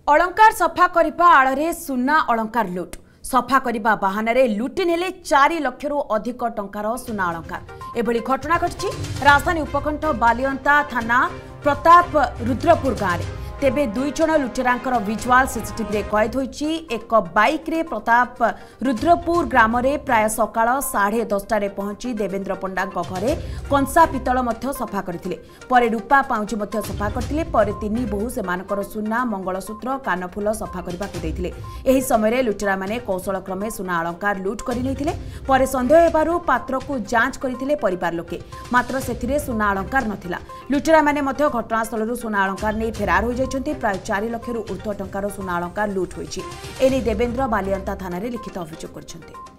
अलंकार सफा करने आड़े सुना अलंकार लुट सफा करने बाहाना लुटि नेले 4 लाख अधिक टंकार सुना अलंकार एभली घटना घटी राजधानी उपकंठ बालियंता थाना प्रताप रुद्रपुर गाँव में तेबे 2 जण लुटेरांकर विजुआल सीसीटीवी कैद होईची। एक बाइक रे प्रताप रुद्रपुर ग्राम रे प्राय सकाळ 10:30 पहुंची देवेंद्र पंडा घरे कंसा पितल सफा करथिले। परे रूपा पाउंची सफा करथिले। परे 3 बहु सेमानकर सुना मंगलसूत्र कानफुल सफा करबा को दैथिले। एही समय लुटेरा माने कौशल क्रमे सुना अलंकार लुट करि नैथिले। परे संदेह हेबारु पात्र को जांच करथिले परिवार लोके, मात्र सेथिरे सुना अलंकार नथिला। लुटेरा माने घटनास्थल सुना अलंकार नै फेरार हो प्राय 4 लाख ऊर्ध्व टंकार सुना अलंकार लुट होईची। एने देवेंद्र बालियंता थाना रे लिखित अभियोग करछन्ते।